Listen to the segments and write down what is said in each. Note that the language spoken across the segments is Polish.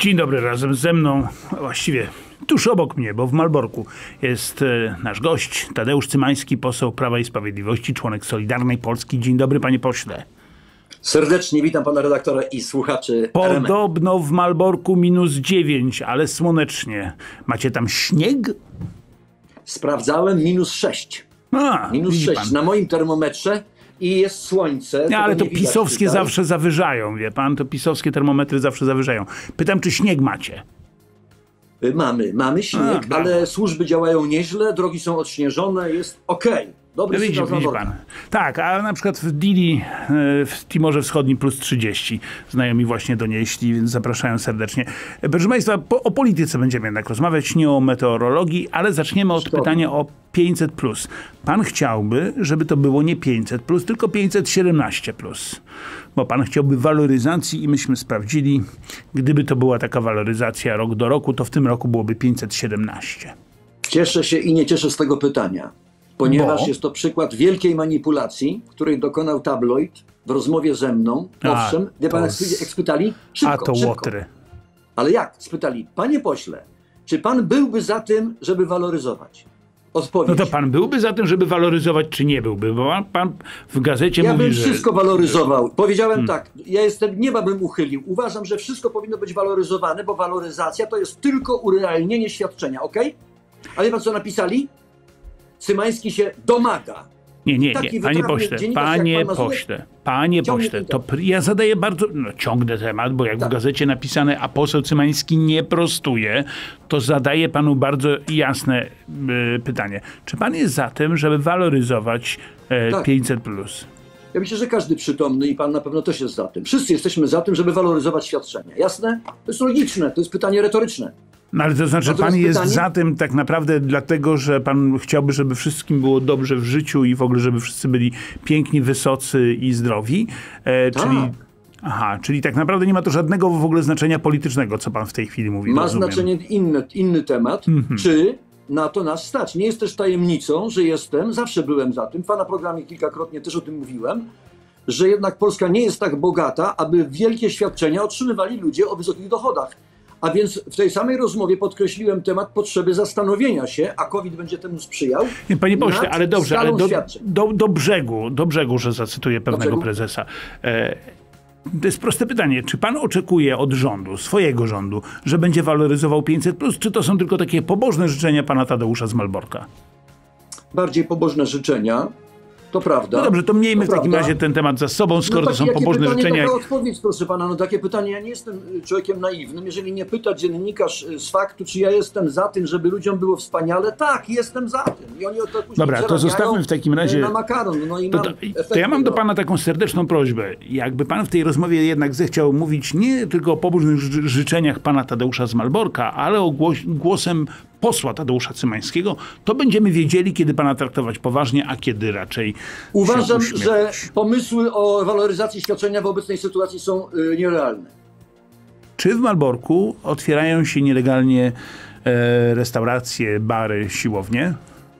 Dzień dobry, razem ze mną, właściwie tuż obok mnie, bo w Malborku jest nasz gość, Tadeusz Cymański, poseł Prawa i Sprawiedliwości, członek Solidarnej Polski. Dzień dobry, panie pośle. Serdecznie witam pana redaktora i słuchaczy RMF. Podobno w Malborku -9, ale słonecznie. Macie tam śnieg? Sprawdzałem -6. -6 na moim termometrze i jest słońce. Nie, ale to pisowskie zawsze zawyżają, wie pan, to pisowskie termometry zawsze zawyżają. Pytam, czy śnieg macie? Mamy śnieg, ale służby działają nieźle, drogi są odśnieżone, jest okej. Dobry sygnał widzi pan. Tak, a na przykład w Dili, w Timorze Wschodnim +30. Znajomi właśnie donieśli, więc zapraszają serdecznie. Proszę państwa, o polityce będziemy jednak rozmawiać, nie o meteorologii, ale zaczniemy od pytania o 500+. Pan chciałby, żeby to było nie 500+, tylko 517+. Bo pan chciałby waloryzacji i myśmy sprawdzili, gdyby to była taka waloryzacja rok do roku, to w tym roku byłoby 517. Cieszę się i nie cieszę z tego pytania. Ponieważ jest to przykład wielkiej manipulacji, której dokonał tabloid w rozmowie ze mną. Owszem, wie pan, jak spytali? Szybko. Łotry. Ale jak? Spytali, panie pośle, czy pan byłby za tym, żeby waloryzować? Odpowiedź. No to pan byłby za tym, żeby waloryzować, czy nie byłby? Bo pan w gazecie mówi, Ja bym że... wszystko waloryzował. Powiedziałem tak, nieba bym uchylił. Uważam, że wszystko powinno być waloryzowane, bo waloryzacja to jest tylko urealnienie świadczenia, ok? A wie pan, co napisali? Cymański się domaga. Nie, panie pośle, to ja zadaję bardzo, ciągnę temat, bo jak w gazecie napisane, a poseł Cymański nie prostuje, to zadaję panu bardzo jasne pytanie. Czy pan jest za tym, żeby waloryzować 500+? Ja myślę, że każdy przytomny i pan na pewno też jest za tym. Wszyscy jesteśmy za tym, żeby waloryzować świadczenia. Jasne? To jest logiczne, to jest pytanie retoryczne. No ale to znaczy, pan jest za tym tak naprawdę dlatego, że pan chciałby, żeby wszystkim było dobrze w życiu i w ogóle, żeby wszyscy byli piękni, wysocy i zdrowi. Czyli tak naprawdę nie ma to żadnego w ogóle znaczenia politycznego, co pan w tej chwili mówi. Ma znaczenie inny temat. Czy na to nas stać? Nie jest też tajemnicą, że zawsze byłem za tym, w pana programie kilkakrotnie też o tym mówiłem, że jednak Polska nie jest tak bogata, aby wielkie świadczenia otrzymywali ludzie o wysokich dochodach. A więc w tej samej rozmowie podkreśliłem temat potrzeby zastanowienia się, a COVID będzie temu sprzyjał. Nie, panie pośle, ale dobrze, ale do brzegu, że zacytuję pewnego prezesa. To jest proste pytanie. Czy pan oczekuje od rządu, swojego rządu, że będzie waloryzował 500+, czy to są tylko takie pobożne życzenia pana Tadeusza z Malborka? Bardziej pobożne życzenia. To prawda. No dobrze, to miejmy w takim razie ten temat za sobą, skoro to są pobożne życzenia. Taka odpowiedź, proszę pana, takie pytanie, ja nie jestem człowiekiem naiwnym. Jeżeli nie pyta dziennikarz z faktu, czy ja jestem za tym, żeby ludziom było wspaniale, tak, jestem za tym. I oni o to później dobra, to zostawmy w takim razie na makaron. To ja mam do pana taką serdeczną prośbę. Jakby pan w tej rozmowie jednak zechciał mówić nie tylko o pobożnych życzeniach pana Tadeusza z Malborka, ale o głosem posła Tadeusza Cymańskiego, to będziemy wiedzieli, kiedy pana traktować poważnie, a kiedy raczej uważam, że pomysły o waloryzacji świadczenia w obecnej sytuacji są nierealne. Czy w Malborku otwierają się nielegalnie restauracje, bary, siłownie?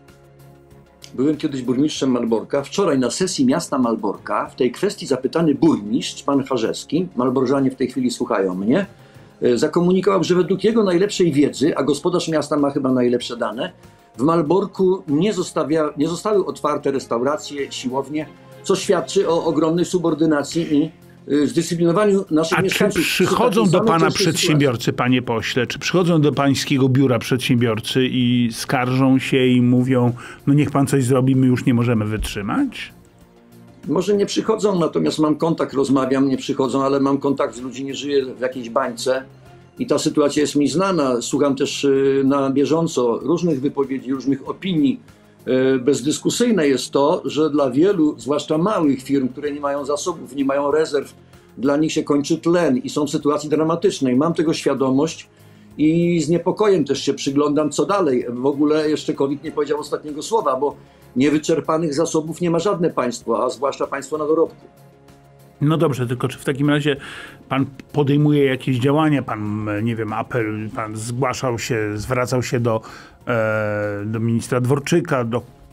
Byłem kiedyś burmistrzem Malborka. Wczoraj na sesji miasta Malborka w tej kwestii zapytany burmistrz, pan Harzewski, malborzanie w tej chwili słuchają mnie, zakomunikował, że według jego najlepszej wiedzy, a gospodarz miasta ma chyba najlepsze dane, w Malborku nie zostały otwarte restauracje, siłownie, co świadczy o ogromnej subordynacji i zdyscyplinowaniu naszych mieszkańców. Czy przychodzą do pana przedsiębiorcy, panie pośle, czy przychodzą do pańskiego biura przedsiębiorcy i skarżą się i mówią, no niech pan coś zrobi, my już nie możemy wytrzymać? Może nie przychodzą, natomiast mam kontakt, rozmawiam, nie przychodzą, ale mam kontakt z ludźmi, nie żyję w jakiejś bańce i ta sytuacja jest mi znana. Słucham też na bieżąco różnych wypowiedzi, różnych opinii. Bezdyskusyjne jest to, że dla wielu, zwłaszcza małych firm, które nie mają zasobów, nie mają rezerw, dla nich się kończy tlen i są w sytuacji dramatycznej. Mam tego świadomość i z niepokojem też się przyglądam, co dalej. W ogóle jeszcze COVID nie powiedział ostatniego słowa, bo niewyczerpanych zasobów nie ma żadne państwo, a zwłaszcza państwo na dorobku. No dobrze, tylko czy w takim razie pan podejmuje jakieś działania, pan, nie wiem, pan zwracał się do ministra Dworczyka, do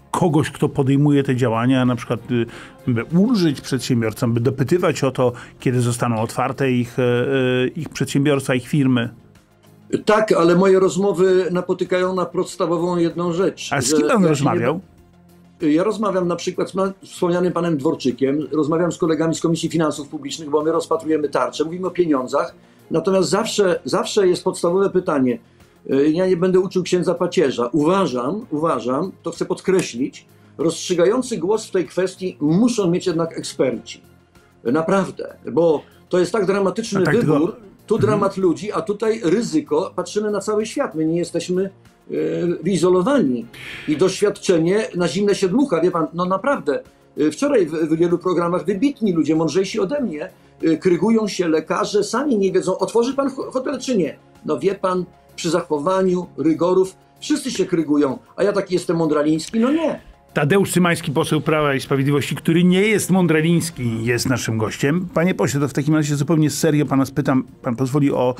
kogoś, kto podejmuje te działania, na przykład by ulżyć przedsiębiorcom, by dopytywać o to, kiedy zostaną otwarte ich przedsiębiorstwa, ich firmy? Tak, ale moje rozmowy napotykają na podstawową jedną rzecz. A z kim pan rozmawiał? Ja rozmawiam na przykład z wspomnianym panem Dworczykiem, rozmawiam z kolegami z Komisji Finansów Publicznych, bo my rozpatrujemy tarczę, mówimy o pieniądzach, natomiast zawsze jest podstawowe pytanie. Ja nie będę uczył księdza pacierza. Uważam, to chcę podkreślić, rozstrzygający głos w tej kwestii muszą mieć jednak eksperci. Naprawdę, bo to jest tak dramatyczny wybór, tu dramat ludzi, a tutaj ryzyko, patrzymy na cały świat, my nie jesteśmy wyizolowani. I doświadczenie na zimne się dmucha, wie pan, no naprawdę. Wczoraj w wielu programach wybitni ludzie, mądrzejsi ode mnie, krygują się, lekarze, sami nie wiedzą, otworzy pan hotel czy nie. No wie pan, przy zachowaniu rygorów wszyscy się krygują, a ja taki jestem mądraliński, no nie. Tadeusz Cymański, poseł Prawa i Sprawiedliwości, który nie jest mądraliński, jest naszym gościem. Panie pośle, to w takim razie zupełnie serio pana spytam, pan pozwoli o...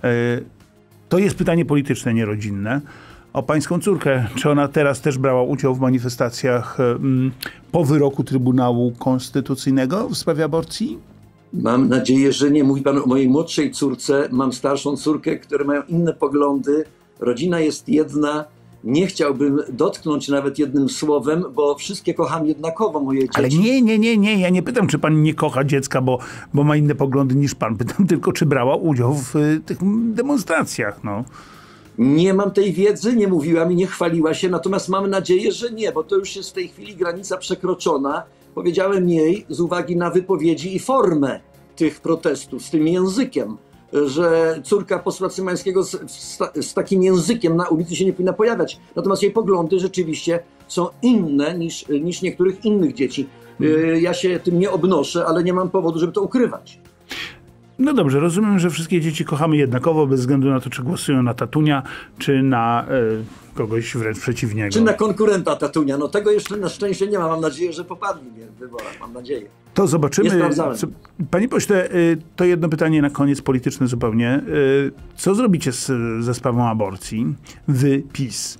to jest pytanie polityczne, nie rodzinne. O pańską córkę. Czy ona teraz też brała udział w manifestacjach po wyroku Trybunału Konstytucyjnego w sprawie aborcji? Mam nadzieję, że nie. Mówi pan o mojej młodszej córce. Mam starszą córkę, które mają inne poglądy. Rodzina jest jedna. Nie chciałbym dotknąć nawet jednym słowem, bo wszystkie kocham jednakowo, moje dzieci. Ale nie. Ja nie pytam, czy pan nie kocha dziecka, bo ma inne poglądy niż pan. Pytam tylko, czy brała udział w tych demonstracjach, no. Nie mam tej wiedzy, nie mówiła mi, nie chwaliła się, natomiast mam nadzieję, że nie, bo to już jest w tej chwili granica przekroczona. Powiedziałem jej z uwagi na wypowiedzi i formę tych protestów, z tym językiem, że córka posła Cymańskiego z takim językiem na ulicy się nie powinna pojawiać. Natomiast jej poglądy rzeczywiście są inne niż niektórych innych dzieci. Ja się tym nie obnoszę, ale nie mam powodu, żeby to ukrywać. No dobrze, rozumiem, że wszystkie dzieci kochamy jednakowo, bez względu na to, czy głosują na tatunia, czy na kogoś wręcz przeciwnego. Czy na konkurenta tatunia. No tego jeszcze na szczęście nie ma. Mam nadzieję, że popadli mnie w wyborach. Mam nadzieję. To zobaczymy. Panie pośle, to jedno pytanie na koniec, polityczne zupełnie. Co zrobicie ze sprawą aborcji? Wy, PiS.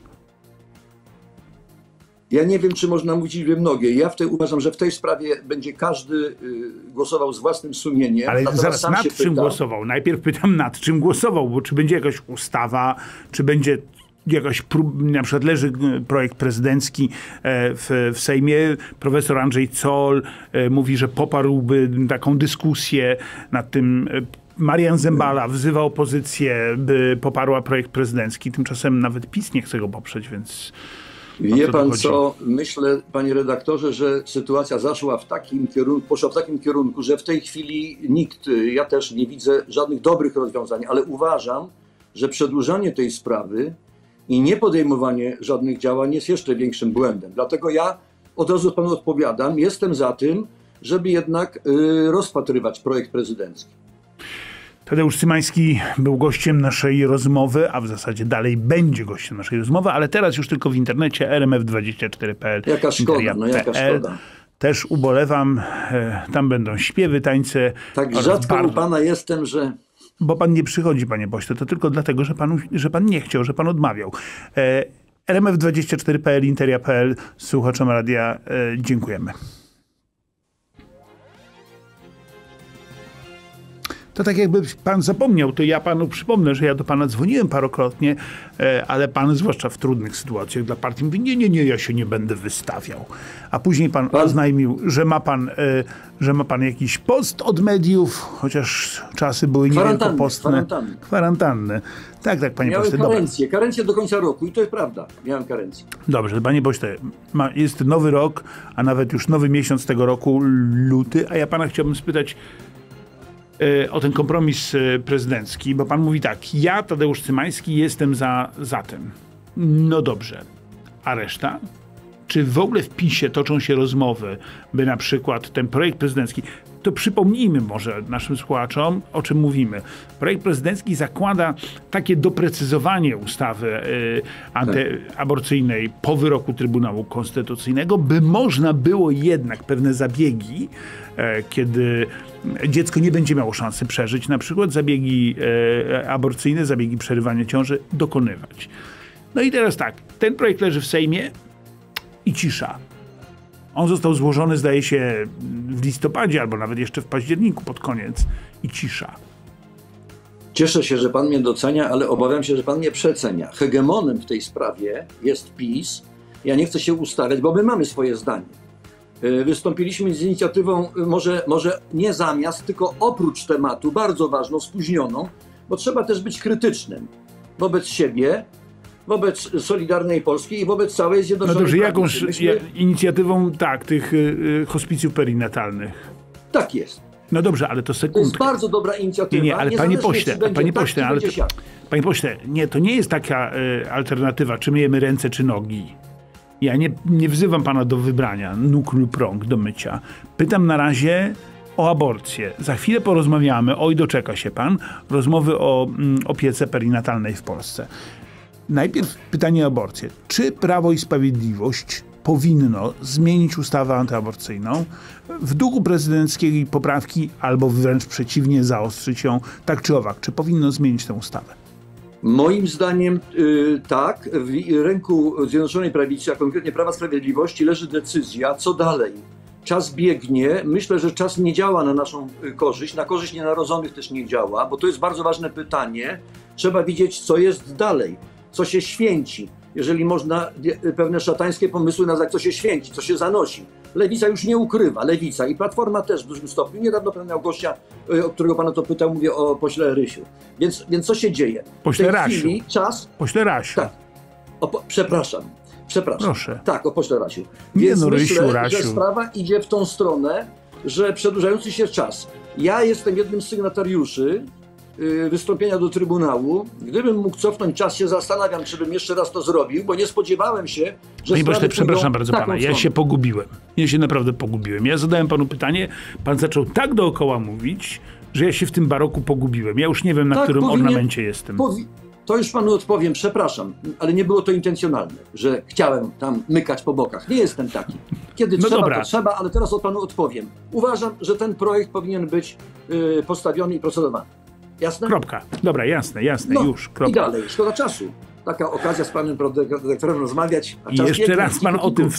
Ja nie wiem, czy można mówić liczbę mnogie. Ja uważam, że w tej sprawie będzie każdy głosował z własnym sumieniem. Ale zaraz, nad czym głosował? Najpierw pytam, nad czym głosował, bo czy będzie jakaś ustawa, czy będzie jakaś na przykład leży projekt prezydencki w Sejmie. Profesor Andrzej Zoll mówi, że poparłby taką dyskusję nad tym. Marian Zembala wzywa opozycję, by poparła projekt prezydencki. Tymczasem nawet PiS nie chce go poprzeć, więc... Wie pan co, myślę, panie redaktorze, że sytuacja poszła w takim kierunku, że w tej chwili nikt, ja też nie widzę żadnych dobrych rozwiązań, ale uważam, że przedłużanie tej sprawy i nie podejmowanie żadnych działań jest jeszcze większym błędem. Dlatego ja od razu panu odpowiadam, jestem za tym, żeby jednak rozpatrywać projekt prezydencki. Tadeusz Cymański był gościem naszej rozmowy, a w zasadzie dalej będzie gościem naszej rozmowy, ale teraz już tylko w internecie rmf24.pl. Jaka szkoda, no jaka szkoda. Też ubolewam, tam będą śpiewy, tańce. Tak rzadko u pana jestem, że... Bo pan nie przychodzi, panie pośle, to tylko dlatego, że pan nie chciał, że pan odmawiał. rmf24.pl, interia.pl, słuchaczom radia, dziękujemy. To tak jakby pan zapomniał, to ja panu przypomnę, że ja do pana dzwoniłem parokrotnie, ale pan, zwłaszcza w trudnych sytuacjach dla partii, mówi, nie, ja się nie będę wystawiał. A później pan oznajmił, że ma pan jakiś post od mediów, chociaż czasy były niewielkopostne. Kwarantanny. Tak, panie pośle. Miałem karencję do końca roku i to jest prawda. Miałem karencję. Dobrze, panie pośle, jest nowy rok, a nawet już nowy miesiąc tego roku, luty, a ja pana chciałbym spytać o ten kompromis prezydencki, bo pan mówi tak, ja, Tadeusz Cymański, jestem za tym. No dobrze, a reszta? Czy w ogóle w PiS-ie toczą się rozmowy, by na przykład ten projekt prezydencki, to przypomnijmy może naszym słuchaczom, o czym mówimy. Projekt prezydencki zakłada takie doprecyzowanie ustawy antyaborcyjnej po wyroku Trybunału Konstytucyjnego, by można było jednak pewne zabiegi, kiedy dziecko nie będzie miało szansy przeżyć, na przykład zabiegi aborcyjne, zabiegi przerywania ciąży, dokonywać. No i teraz tak, ten projekt leży w Sejmie. i cisza. On został złożony, zdaje się, w listopadzie albo nawet jeszcze w październiku pod koniec i cisza. Cieszę się, że pan mnie docenia, ale obawiam się, że pan mnie przecenia. Hegemonem w tej sprawie jest PiS. Ja nie chcę się ustawiać, bo my mamy swoje zdanie. Wystąpiliśmy z inicjatywą może nie zamiast, tylko oprócz tematu, bardzo ważną, spóźnioną, bo trzeba też być krytycznym wobec siebie, wobec Solidarnej Polski i wobec całej Zjednoczonej Prawicy. Prawicy. Jakąś inicjatywą, tak, tych hospicjów perinatalnych. Tak jest. No dobrze, ale to sekundkę. To jest bardzo dobra inicjatywa. Nie, ale panie pośle, nie, to nie jest taka alternatywa, czy myjemy ręce, czy nogi. Ja nie wzywam pana do wybrania nóg lub rąk do mycia. Pytam na razie o aborcję. Za chwilę porozmawiamy, oj doczeka się pan, rozmowy o opiece perinatalnej w Polsce. Najpierw pytanie o aborcję. Czy Prawo i Sprawiedliwość powinno zmienić ustawę antyaborcyjną w duchu prezydenckiej poprawki albo wręcz przeciwnie, zaostrzyć ją tak czy owak? Czy powinno zmienić tę ustawę? Moim zdaniem tak. W ręku Zjednoczonej Prawicy, a konkretnie Prawa i Sprawiedliwości leży decyzja, co dalej. Czas biegnie. Myślę, że czas nie działa na naszą korzyść. Na korzyść nienarodzonych też nie działa, bo to jest bardzo ważne pytanie. Trzeba widzieć, co jest dalej, co się święci. Jeżeli można pewne szatańskie pomysły nazwać, co się święci, co się zanosi. Lewica już nie ukrywa, Lewica i Platforma też w dużym stopniu. Niedawno pan miał gościa, o którego pan o to pytał, mówię o pośle Rysiu. Więc co się dzieje? Pośle Rasiu. Chwili czas... Pośle Rasiu. Tak. Przepraszam. Proszę. Tak, o pośle Rasiu. Nie Więc no, myślę, Rasiu. że sprawa idzie w tą stronę, że przedłużający się czas. Ja jestem jednym z sygnatariuszy wystąpienia do Trybunału. Gdybym mógł cofnąć czas, się zastanawiam, czy bym jeszcze raz to zrobił, bo nie spodziewałem się, że Panie pośle, przepraszam bardzo pana, ja się pogubiłem. Ja się naprawdę pogubiłem. Ja zadałem panu pytanie, pan zaczął tak dookoła mówić, że ja się w tym baroku pogubiłem. Ja już nie wiem, na którym ornamencie jestem. To już panu odpowiem, przepraszam, ale nie było to intencjonalne, że chciałem tam mykać po bokach. Nie jestem taki. Kiedy trzeba, dobra. to trzeba, ale teraz panu odpowiem. Uważam, że ten projekt powinien być postawiony i procedowany. Jasne? Kropka. Dobra, jasne, już. Kropka. I dalej, szkoda czasu. Taka okazja z panem redaktorem rozmawiać. I jeszcze raz pan o tym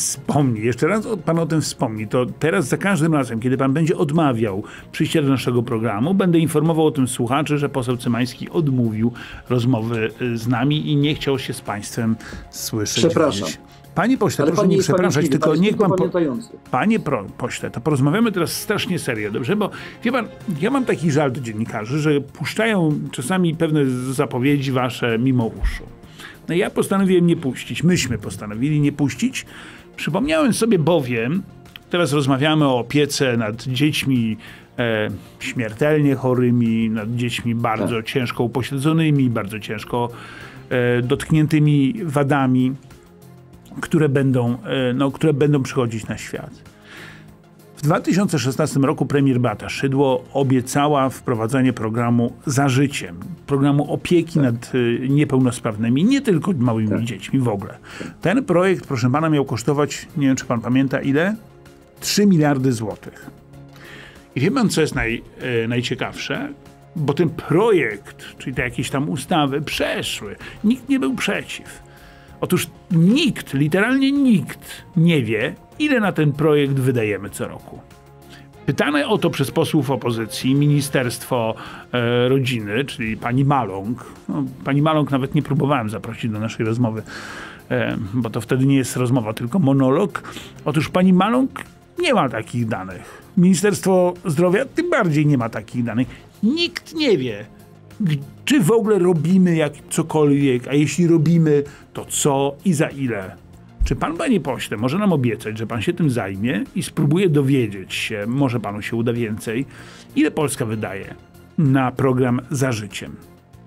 wspomni. To teraz za każdym razem, kiedy pan będzie odmawiał przyjścia do naszego programu, będę informował o tym słuchaczy, że poseł Cymański odmówił rozmowy z nami i nie chciał się z państwem słyszeć. Przepraszam. Panie pośle, proszę nie przepraszać, tylko niech pan... Panie pośle, to porozmawiamy teraz strasznie serio, dobrze? Bo wie pan, ja mam taki żal do dziennikarzy, że puszczają czasami pewne zapowiedzi wasze mimo uszu. No ja postanowiłem nie puścić, myśmy postanowili nie puścić. Przypomniałem sobie bowiem, teraz rozmawiamy o opiece nad dziećmi śmiertelnie chorymi, nad dziećmi bardzo ciężko upośledzonymi, bardzo ciężko dotkniętymi wadami, które będą przychodzić na świat. W 2016 roku premier Beata Szydło obiecała wprowadzenie programu Za życiem, programu opieki nad niepełnosprawnymi, nie tylko małymi dziećmi w ogóle. Ten projekt, proszę pana, miał kosztować, nie wiem czy pan pamięta ile? 3 miliardy złotych. I wie pan, co jest najciekawsze? Bo ten projekt, czyli te jakieś tam ustawy przeszły. Nikt nie był przeciw. Otóż nikt, literalnie nikt nie wie, ile na ten projekt wydajemy co roku. Pytane o to przez posłów opozycji, Ministerstwo Rodziny, czyli pani Maląg. Pani Maląg nawet nie próbowałem zaprosić do naszej rozmowy, bo to wtedy nie jest rozmowa, tylko monolog. Otóż pani Maląg nie ma takich danych. Ministerstwo Zdrowia tym bardziej nie ma takich danych. Nikt nie wie, czy w ogóle robimy cokolwiek, a jeśli robimy, to co i za ile. Czy pan, panie pośle, może nam obiecać, że pan się tym zajmie i spróbuje dowiedzieć się, może panu się uda więcej, ile Polska wydaje na program Za życiem?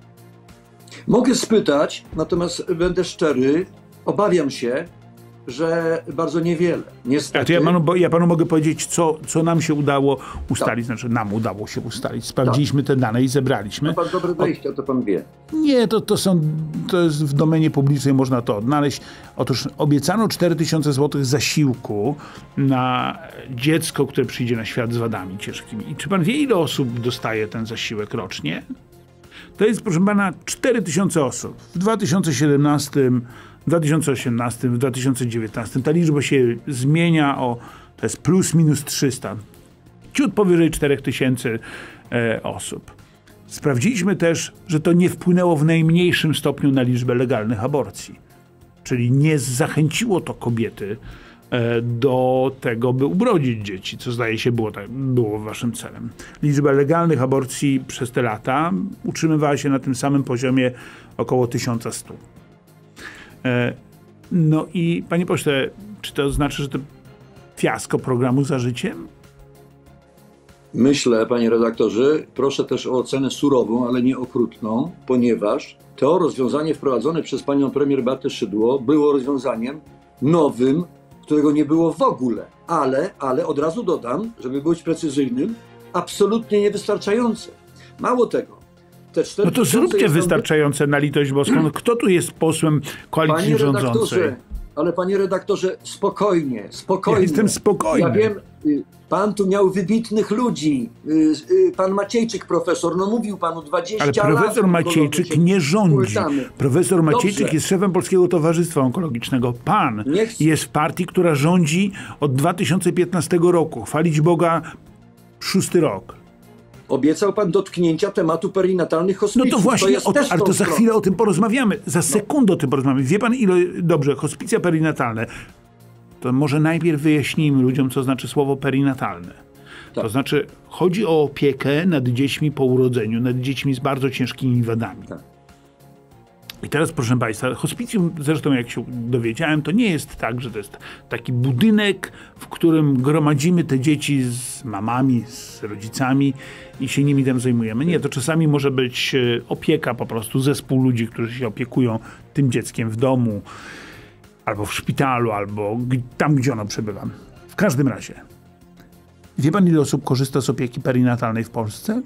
Mogę spytać, natomiast będę szczery, obawiam się, że bardzo niewiele. Niestety. Ja panu mogę powiedzieć, co nam się udało ustalić. Znaczy, nam udało się ustalić. Sprawdziliśmy te dane i zebraliśmy. Ma pan dobre wejście, to pan wie. Nie, to jest w domenie publicznej, można to odnaleźć. Otóż obiecano 4000 zł zasiłku na dziecko, które przyjdzie na świat z wadami ciężkimi. I czy pan wie, ile osób dostaje ten zasiłek rocznie? To jest, proszę pana, 4000 osób. W 2017 w 2018, w 2019. Ta liczba się zmienia to jest plus minus 300. Ciut powyżej 4000 osób. Sprawdziliśmy też, że to nie wpłynęło w najmniejszym stopniu na liczbę legalnych aborcji. Czyli nie zachęciło to kobiety do tego, by ubrodzić dzieci, co zdaje się było waszym celem. Liczba legalnych aborcji przez te lata utrzymywała się na tym samym poziomie około 1100. No i panie pośle, czy to znaczy, że to fiasko programu Za Życiem? Myślę, panie redaktorze, proszę też o ocenę surową, ale nie okrutną, ponieważ to rozwiązanie wprowadzone przez panią premier Beatę Szydło było rozwiązaniem nowym, którego nie było w ogóle. Ale od razu dodam, żeby być precyzyjnym, absolutnie niewystarczające. Mało tego. No to zróbcie wystarczające na litość boską. No kto tu jest posłem koalicji rządzącej? Ale panie redaktorze, spokojnie. Ja jestem spokojny. Ja wiem, pan tu miał wybitnych ludzi. Pan Maciejczyk profesor, no mówił panu 20 lat. Ale profesor Maciejczyk nie rządzi. Profesor Maciejczyk jest szefem Polskiego Towarzystwa Onkologicznego. Pan jest w partii, która rządzi od 2015 roku. Chwalić Boga 6. rok. Obiecał pan dotknięcia tematu perinatalnych hospicjów. No to właśnie, ale to za chwilę o tym porozmawiamy. Za sekundę o tym porozmawiamy. Wie pan ile... Dobrze, hospicja perinatalne. To może najpierw wyjaśnijmy ludziom, co znaczy słowo perinatalne. Tak. To znaczy, chodzi o opiekę nad dziećmi po urodzeniu, nad dziećmi z bardzo ciężkimi wadami. Tak. I teraz, proszę państwa, hospicjum, zresztą jak się dowiedziałem, to nie jest tak, że to jest taki budynek, w którym gromadzimy te dzieci z mamami, z rodzicami i się nimi tam zajmujemy. Nie, to czasami może być opieka po prostu, zespół ludzi, którzy się opiekują tym dzieckiem w domu, albo w szpitalu, albo tam, gdzie ono przebywa. W każdym razie. Wie pan, ile osób korzysta z opieki perinatalnej w Polsce?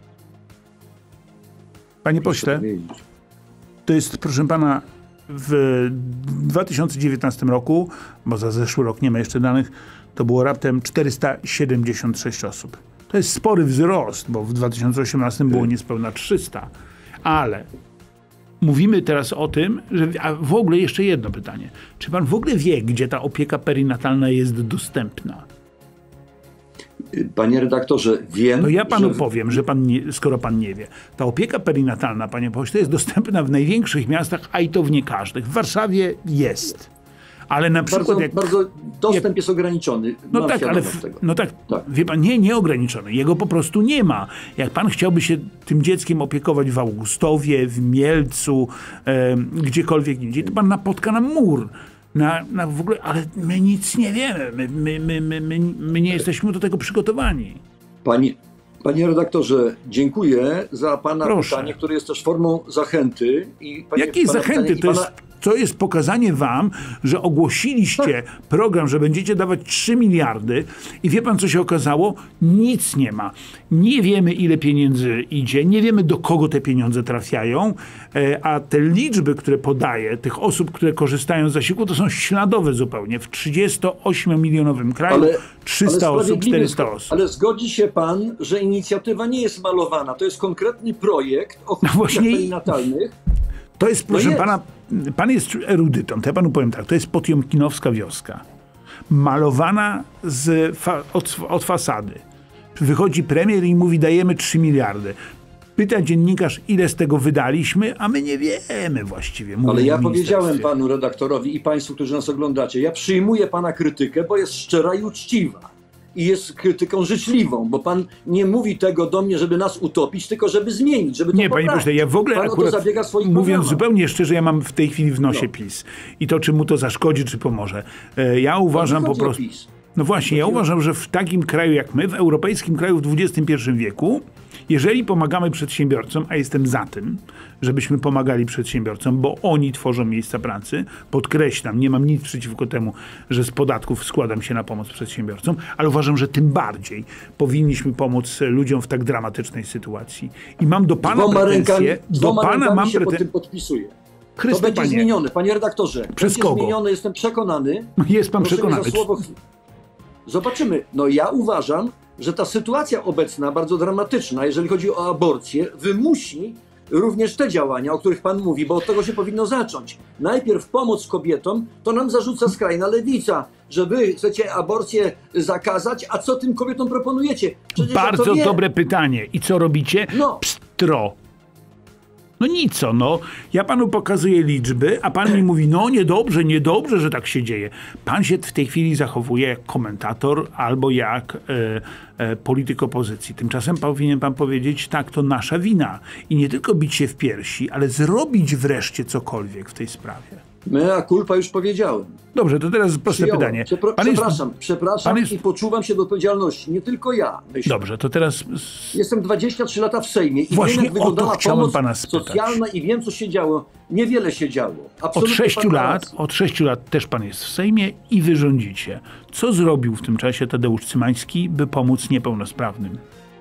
Panie pośle, to jest, proszę pana, w 2019 roku, bo za zeszły rok nie ma jeszcze danych, to było raptem 476 osób. To jest spory wzrost, bo w 2018 było niespełna 300. Ale mówimy teraz o tym, że... A w ogóle jeszcze jedno pytanie. Czy pan w ogóle wie, gdzie ta opieka perinatalna jest dostępna? Panie redaktorze, wiem... No ja panu powiem, że skoro pan nie wie. Ta opieka perinatalna, panie pośle, jest dostępna w największych miastach, a i to w nie każdych. W Warszawie jest. Ale na przykład... Bardzo dostęp jest ograniczony. No tak, ale... tak, wie pan, nieograniczony. Jego po prostu nie ma. Jak pan chciałby się tym dzieckiem opiekować w Augustowie, w Mielcu, gdziekolwiek indziej, to pan napotka na mur. W ogóle, ale my nic nie wiemy. My nie jesteśmy do tego przygotowani. Panie redaktorze, dziękuję za pana pytanie, które jest też formą zachęty. Jakiej zachęty? To jest pokazanie wam, że ogłosiliście program, że będziecie dawać 3 miliardy i wie pan, co się okazało? Nic nie ma. Nie wiemy, ile pieniędzy idzie, nie wiemy, do kogo te pieniądze trafiają, a te liczby, które podaję, tych osób, które korzystają z zasiłku, to są śladowe zupełnie. W 38-milionowym kraju 300 osób, 400 osób. Ale zgodzi się pan, że inicjatywa nie jest malowana. To jest konkretny projekt o hospicjach perinatalnych. To jest, proszę pana, pan jest erudytą, to ja panu powiem tak, to jest potiomkinowska wioska. Malowana od fasady. Wychodzi premier i mówi, dajemy 3 miliardy. Pyta dziennikarz, ile z tego wydaliśmy, a my nie wiemy właściwie. Ale ja powiedziałem panu redaktorowi i państwu, którzy nas oglądacie, ja przyjmuję pana krytykę, bo jest szczera i uczciwa. I jest krytyką życzliwą, bo pan nie mówi tego do mnie, żeby nas utopić, tylko żeby zmienić, żeby to nie, panie pośle, ja w ogóle pan akurat, zabiega w swoich mówiąc programach. zupełnie szczerze, ja mam w tej chwili w nosie PiS. I to, czy mu to zaszkodzi, czy pomoże. Ja uważam po prostu... No właśnie, ja uważam, że w takim kraju jak my, w europejskim kraju w XXI wieku, jeżeli pomagamy przedsiębiorcom, a jestem za tym, żebyśmy pomagali przedsiębiorcom, bo oni tworzą miejsca pracy, podkreślam, nie mam nic przeciwko temu, że z podatków składam się na pomoc przedsiębiorcom, ale uważam, że tym bardziej powinniśmy pomóc ludziom w tak dramatycznej sytuacji. I mam do pana pretensje, się pod tym podpisuję. To będzie zmienione, panie redaktorze. Przez kogo? Zmienione, jestem przekonany. Jest pan przekonany. Zobaczymy. No ja uważam, że ta sytuacja obecna, bardzo dramatyczna, jeżeli chodzi o aborcję, wymusi również te działania, o których pan mówi, bo od tego się powinno zacząć. Najpierw pomoc kobietom, to nam zarzuca skrajna lewica, że wy chcecie aborcję zakazać, a co tym kobietom proponujecie? Przecież Bardzo dobre pytanie. I co robicie? No. Pstro. No nic, no. Ja panu pokazuję liczby, a pan mi mówi, no niedobrze, że tak się dzieje. Pan się w tej chwili zachowuje jak komentator albo jak polityk opozycji. Tymczasem powinien pan powiedzieć, tak, to nasza wina. I nie tylko bić się w piersi, ale zrobić wreszcie cokolwiek w tej sprawie. Mea culpa już powiedziałem. Dobrze, to teraz proste pytanie. Przepraszam i poczuwam się do odpowiedzialności. Nie tylko ja, myślę. Dobrze, to teraz... Jestem 23 lata w Sejmie i Właśnie wiem, jak wyglądała pomoc pana spytać. socjalna i wiem, co się działo. Niewiele się działo. Od 6 lat też pan jest w Sejmie i wy rządzicie. Co zrobił w tym czasie Tadeusz Cymański, by pomóc niepełnosprawnym?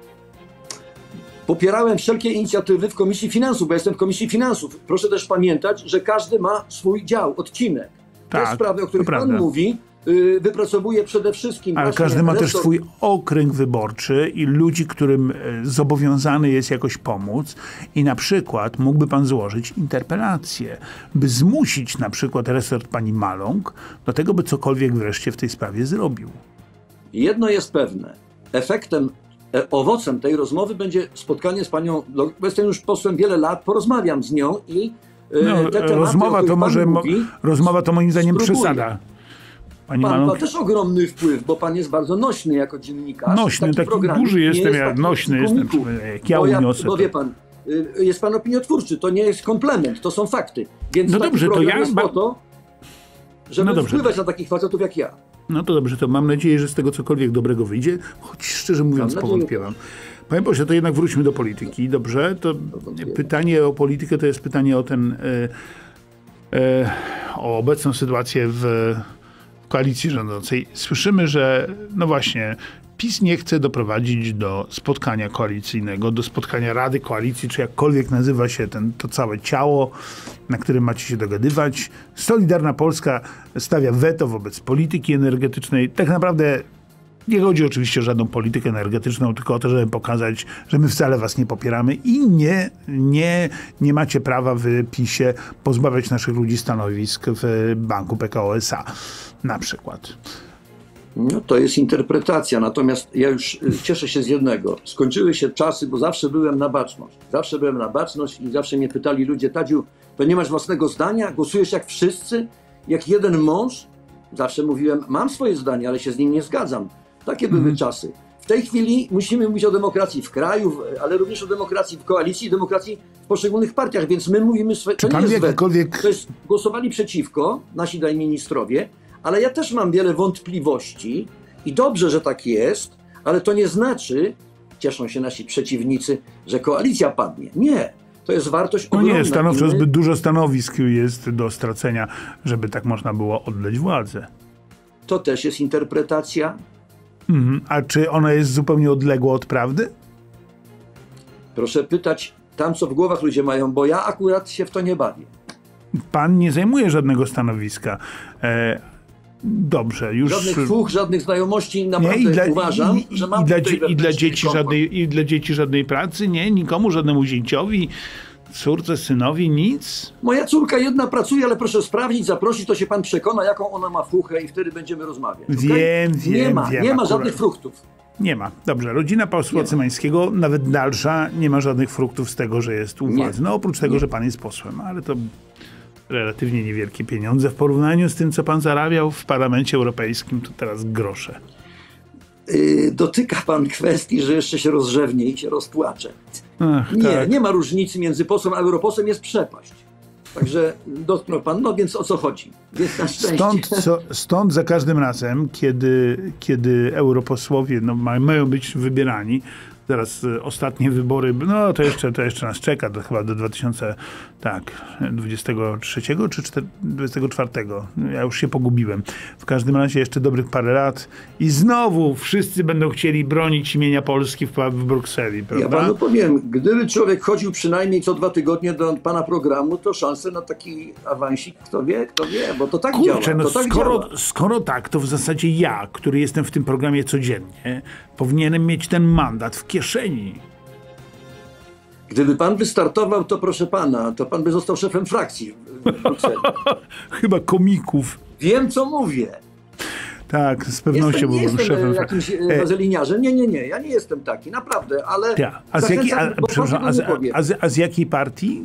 Popierałem wszelkie inicjatywy w Komisji Finansów, bo jestem w Komisji Finansów. Proszę też pamiętać, że każdy ma swój dział, odcinek. Tak, te sprawy, o których pan mówi, wypracowuje przede wszystkim... Ale każdy ma też swój okręg wyborczy i ludzi, którym zobowiązany jest jakoś pomóc. I na przykład mógłby pan złożyć interpelację, by zmusić na przykład resort pani Maląg do tego, by cokolwiek wreszcie w tej sprawie zrobił. Jedno jest pewne. Owocem tej rozmowy będzie spotkanie z panią, bo jestem już posłem wiele lat, porozmawiam z nią i te tematy, rozmowa to moim zdaniem przesada. Pan ma też ogromny wpływ, bo pan jest bardzo nośny jako dziennikarz. Nośny, taki duży jestem, ja nośny jestem, jak ja uniosę. Bo wie pan, jest pan opiniotwórczy, to nie jest komplement, to są fakty. Więc no dobrze, to ja... jest po to, żeby wpływać na takich facetów jak ja. No to dobrze, to mam nadzieję, że z tego cokolwiek dobrego wyjdzie, choć szczerze mówiąc powątpiewam. Panie pośle, to jednak wróćmy do polityki, dobrze? To pytanie o politykę to jest pytanie o o obecną sytuację w koalicji rządzącej. Słyszymy, że no właśnie PiS nie chce doprowadzić do spotkania koalicyjnego, do spotkania Rady Koalicji, czy jakkolwiek nazywa się to całe ciało, na którym macie się dogadywać. Solidarna Polska stawia weto wobec polityki energetycznej. Tak naprawdę nie chodzi oczywiście o żadną politykę energetyczną, tylko o to, żeby pokazać, że my wcale was nie popieramy i nie macie prawa w PiS-ie pozbawiać naszych ludzi stanowisk w Banku Pekao SA na przykład. No to jest interpretacja, natomiast ja już cieszę się z jednego. Skończyły się czasy, bo zawsze byłem na baczność. I zawsze mnie pytali ludzie, Tadziu, to nie masz własnego zdania? Głosujesz jak wszyscy? Jak jeden mąż? Zawsze mówiłem, mam swoje zdanie, ale się z nim nie zgadzam. Takie były czasy. W tej chwili musimy mówić o demokracji w kraju, ale również o demokracji w koalicji i demokracji w poszczególnych partiach, więc my mówimy swoje... To jest głosowali przeciwko nasi daj ministrowie, ale ja też mam wiele wątpliwości i dobrze, że tak jest, ale to nie znaczy, cieszą się nasi przeciwnicy, że koalicja padnie. Nie. To jest wartość ogromna. No nie, stanowczo zbyt dużo stanowisk jest do stracenia, żeby tak można było oddać władzę. To też jest interpretacja. A czy ona jest zupełnie odległa od prawdy? Proszę pytać tam, co w głowach ludzie mają, bo ja akurat się w to nie bawię. Pan nie zajmuje żadnego stanowiska. Dobrze, już... Żadnych fuch, żadnych znajomości, naprawdę uważam, że mam i dla dzieci żadnej pracy, nie? Nikomu, żadnemu zięciowi, córce, synowi, nic? Moja córka jedna pracuje, ale proszę sprawdzić, zaprosić, to się pan przekona, jaką ona ma fuchę i wtedy będziemy rozmawiać. Wiem. Nie ma żadnych fruktów. Nie ma. Dobrze, rodzina posła Cymańskiego, nawet dalsza, nie ma żadnych fruktów z tego, że jest u władzy. No oprócz tego, że pan jest posłem, ale to relatywnie niewielkie pieniądze w porównaniu z tym, co pan zarabiał w Parlamencie Europejskim, to teraz grosze. Dotyka pan kwestii, że jeszcze się rozrzewnie i się rozpłacze. Nie ma różnicy między posłem a europosłem, jest przepaść. Także dotknął pan, no więc o co chodzi? Więc na szczęście. Stąd za każdym razem, kiedy europosłowie mają być wybierani, teraz ostatnie wybory, no to jeszcze nas czeka, to chyba do 2023 czy 2024. Ja już się pogubiłem. W każdym razie jeszcze dobrych parę lat i znowu wszyscy będą chcieli bronić imienia Polski w Brukseli, prawda? Ja panu powiem, gdyby człowiek chodził przynajmniej co 2 tygodnie do pana programu, to szanse na taki awansik, kto wie, bo to tak działa. Skoro tak, to w zasadzie ja, który jestem w tym programie codziennie, powinienem mieć ten mandat w kieszeni. Gdyby pan wystartował, to proszę pana, to pan by został szefem frakcji w Brukseli. Chyba komików. Wiem, co mówię. Tak, z pewnością Nie byłbym jestem szefem. jakimś wazeliniarzem. Nie, ja nie jestem taki, naprawdę, ale Ja. A z jakiej partii?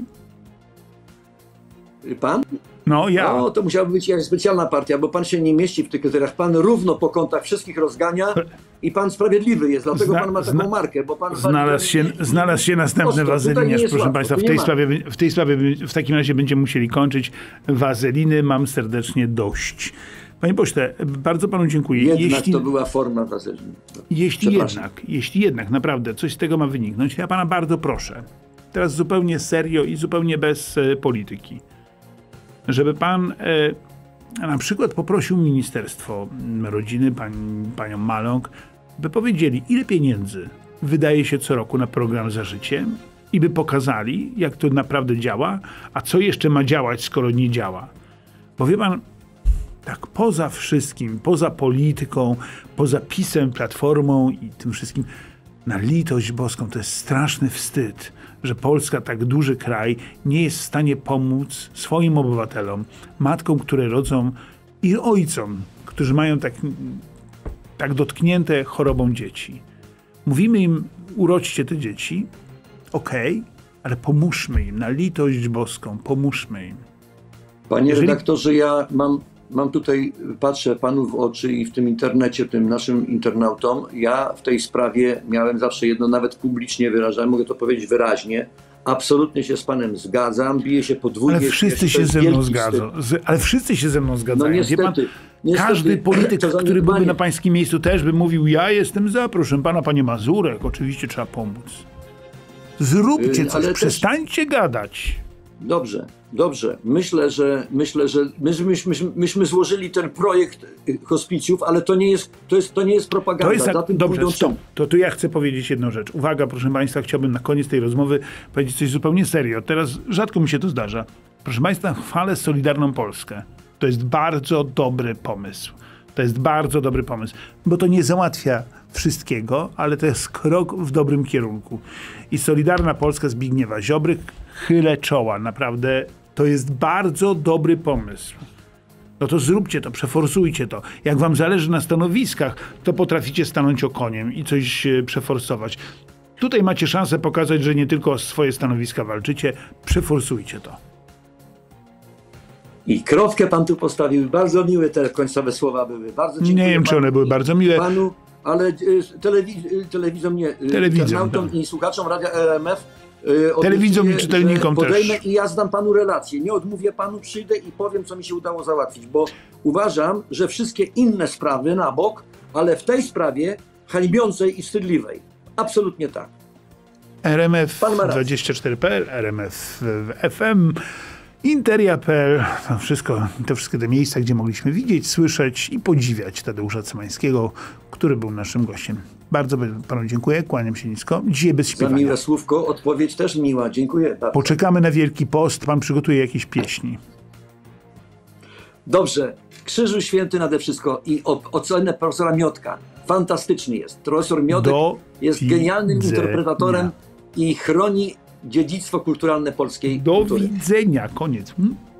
Pan? No, ja. No, to musiałaby być jakaś specjalna partia, bo pan się nie mieści w tych kryteriach. Pan równo po kątach wszystkich rozgania i pan sprawiedliwy jest, dlatego pan ma taką markę, bo pan... Znalazł się następny wazeliniarz, proszę państwa. W tej sprawie w takim razie będziemy musieli kończyć. Wazeliny mam serdecznie dość. Panie pośle, bardzo panu dziękuję. Jednak to była forma wazeliny. Jeśli jednak naprawdę coś z tego ma wyniknąć, ja pana bardzo proszę, teraz zupełnie serio i zupełnie bez polityki, żeby pan na przykład poprosił Ministerstwo Rodziny, panią Maląg, by powiedzieli, ile pieniędzy wydaje się co roku na program Za Życiem i by pokazali, jak to naprawdę działa, a co jeszcze ma działać, skoro nie działa. Bo wie pan, tak poza wszystkim, poza polityką, poza PiS-em, Platformą i tym wszystkim, na litość boską, to jest straszny wstyd, że Polska, tak duży kraj, nie jest w stanie pomóc swoim obywatelom, matkom, które rodzą i ojcom, którzy mają tak dotknięte chorobą dzieci. Mówimy im, urodźcie te dzieci, okej, ale pomóżmy im, na litość boską, pomóżmy im. Panie redaktorze, ja mam tutaj, patrzę panu w oczy i w tym internecie, tym naszym internautom, ja w tej sprawie miałem zawsze jedno, nawet publicznie wyrażałem, mogę to powiedzieć wyraźnie, absolutnie się z panem zgadzam, biję się podwójnie. Ale wszyscy się ze mną zgadzą. Ale wszyscy się ze mną zgadzają. No niestety, każdy polityk, który byłby na pańskim miejscu, też by mówił, ja jestem za, proszę pana, panie Mazurek, oczywiście trzeba pomóc. Zróbcie coś, przestańcie gadać. Dobrze. Myślę, że myśmy złożyli ten projekt hospicjów, ale to nie jest propaganda. Za tym dobrze, stop. To ja chcę powiedzieć jedną rzecz. Uwaga, proszę państwa, chciałbym na koniec tej rozmowy powiedzieć coś zupełnie serio. Teraz rzadko mi się to zdarza. Proszę państwa, chwalę Solidarną Polskę. To jest bardzo dobry pomysł. Bo to nie załatwia wszystkiego, ale to jest krok w dobrym kierunku. I Solidarna Polska Zbigniewa Ziobry, chylę czoła, naprawdę to jest bardzo dobry pomysł. No to zróbcie to, przeforsujcie to. Jak wam zależy na stanowiskach, to potraficie stanąć okoniem i coś przeforsować. Tutaj macie szansę pokazać, że nie tylko o swoje stanowiska walczycie, przeforsujcie to. I kropkę pan tu postawił. Bardzo miłe te końcowe słowa były. Bardzo dziękuję. Nie wiem, czy one były bardzo miłe. Panu, ale telewizom nie. Internautom i słuchaczom Radia RMF. Telewidzom i czytelnikom podejmę też. I ja zdam panu relację. Nie odmówię panu, przyjdę i powiem, co mi się udało załatwić, bo uważam, że wszystkie inne sprawy na bok, ale w tej sprawie hańbiącej i wstydliwej. Absolutnie tak. RMF24.pl, RMF FM, Interia.pl, to wszystkie te miejsca, gdzie mogliśmy widzieć, słyszeć i podziwiać Tadeusza Cymańskiego, który był naszym gościem. Bardzo panu dziękuję, kłaniam się nisko. Dzisiaj bez śpiewania. Za miłe słówko, odpowiedź też miła. Dziękuję bardzo. Poczekamy na Wielki Post, pan przygotuje jakieś pieśni. Dobrze. Krzyżu Święty nade wszystko i ocenę profesora Miotka. Fantastyczny jest. Profesor Miotek jest genialnym interpretatorem i chroni dziedzictwo kulturalne polskiej kultury. Do widzenia. Koniec.